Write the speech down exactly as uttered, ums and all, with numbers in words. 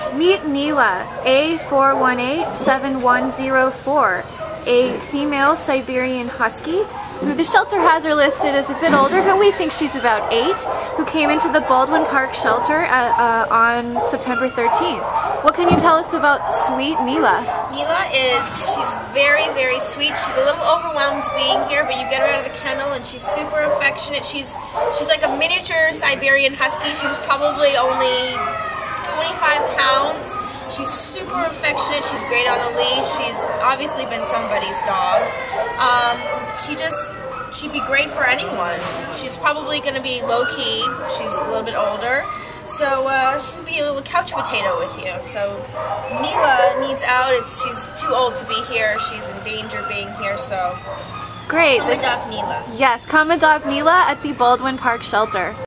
Meet Neela, A four one eight seven one zero four, a female Siberian Husky, who the shelter has her listed as a bit older, but we think she's about eight, who came into the Baldwin Park Shelter at, uh, on September thirteenth. What can you tell us about sweet Neela? Neela is, she's very, very sweet. She's a little overwhelmed being here, but you get her out of the kennel and she's super affectionate. She's, she's like a miniature Siberian Husky. She's probably only twenty-five pounds. She's super affectionate. She's great on a leash. She's obviously been somebody's dog. Um, she just, she'd be great for anyone. She's probably going to be low-key. She's a little bit older. So uh, she'll be a little couch potato with you. So Neela needs out. It's, she's too old to be here. She's in danger being here. So Great. Come adopt Neela. Yes, come adopt Neela at the Baldwin Park Shelter.